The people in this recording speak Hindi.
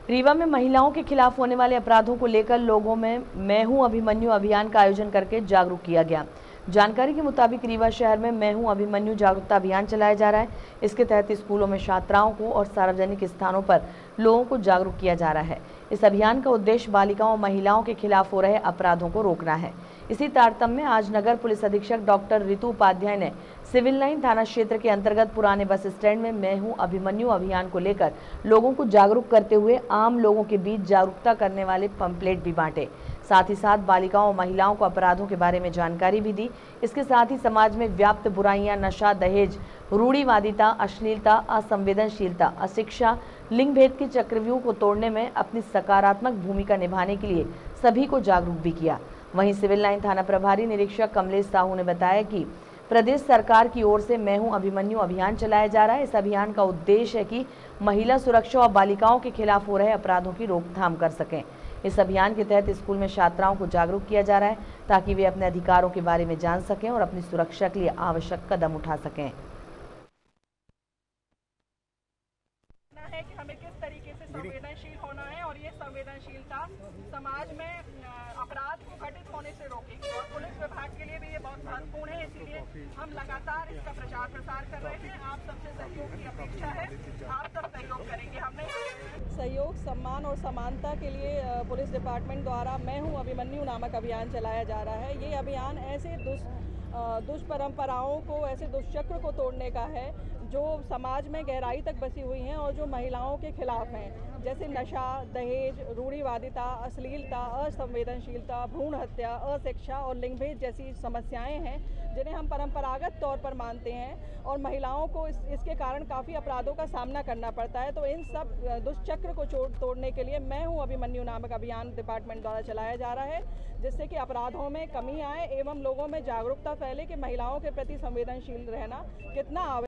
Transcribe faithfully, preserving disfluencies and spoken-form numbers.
रीवा में महिलाओं के खिलाफ होने वाले अपराधों को लेकर लोगों में मैं हूं अभिमन्यु अभियान का आयोजन करके जागरूक किया गया। जानकारी के मुताबिक रीवा शहर में मैं हूं अभिमन्यु जागरूकता अभियान चलाया जा रहा है। इसके तहत स्कूलों में छात्राओं को और सार्वजनिक स्थानों पर लोगों को जागरूक किया जा रहा है। इस अभियान का उद्देश्य बालिकाओं और महिलाओं के खिलाफ हो रहे अपराधों को रोकना है। इसी तारतम्य में आज नगर पुलिस अधीक्षक डॉक्टर ऋतु उपाध्याय ने सिविल लाइन थाना क्षेत्र के अंतर्गत पुराने बस स्टैंड में मैं हूं अभिमन्यु अभियान को लेकर लोगों को जागरूक करते हुए आम लोगों के बीच जागरूकता करने वाले पंपलेट भी बांटे। साथ ही साथ बालिकाओं और महिलाओं को अपराधों के बारे में जानकारी भी दी। इसके साथ ही समाज में व्याप्त बुराइयां, नशा, दहेज, रूढ़िवादिता, अश्लीलता, असंवेदनशीलता, अशिक्षा, लिंग भेद के चक्रव्यूह को तोड़ने में अपनी सकारात्मक भूमिका निभाने के लिए सभी को जागरूक भी किया। वहीं सिविल लाइन थाना प्रभारी निरीक्षक कमलेश साहू ने बताया कि प्रदेश सरकार की ओर से मैं हूं अभिमन्यु अभियान चलाया जा रहा है। इस अभियान का उद्देश्य है कि महिला सुरक्षा और बालिकाओं के खिलाफ हो रहे अपराधों की रोकथाम कर सकें। इस अभियान के तहत स्कूल में छात्राओं को जागरूक किया जा रहा है ताकि वे अपने अधिकारों के बारे में जान सकें और अपनी सुरक्षा के लिए आवश्यक कदम उठा सकें। है कि हमें किस तरीके से संवेदनशील होना है और ये संवेदनशीलता समाज में अपराध को घटित होने से रोकेगी और पुलिस विभाग के लिए भी ये बहुत महत्वपूर्ण है। इसीलिए हम लगातार इसका प्रचार प्रसार कर रहे हैं। आप सबसे सहयोग की अपेक्षा है, आप सब सहयोग करेंगे। हमने सहयोग, सम्मान और समानता के लिए पुलिस डिपार्टमेंट द्वारा मैं हूं अभिमन्यु नामक अभियान चलाया जा रहा है। ये अभियान ऐसे दुष् दुष्परंपराओं को, ऐसे दुष्चक्र को तोड़ने का है जो समाज में गहराई तक बसी हुई हैं और जो महिलाओं के खिलाफ हैं, जैसे नशा, दहेज, रूढ़िवादिता, अश्लीलता, असंवेदनशीलता, भ्रूण हत्या, अशिक्षा और लिंग भेद जैसी समस्याएं हैं जिन्हें हम परंपरागत तौर पर मानते हैं और महिलाओं को इस, इसके कारण काफ़ी अपराधों का सामना करना पड़ता है। तो इन सब दुष्चक्र को तोड़ने के लिए मैं हूं अभिमन्यु नामक अभियान डिपार्टमेंट द्वारा चलाया जा रहा है, जिससे कि अपराधों में कमी आए एवं लोगों में जागरूकता फैले कि महिलाओं के प्रति संवेदनशील रहना कितना आवश्यक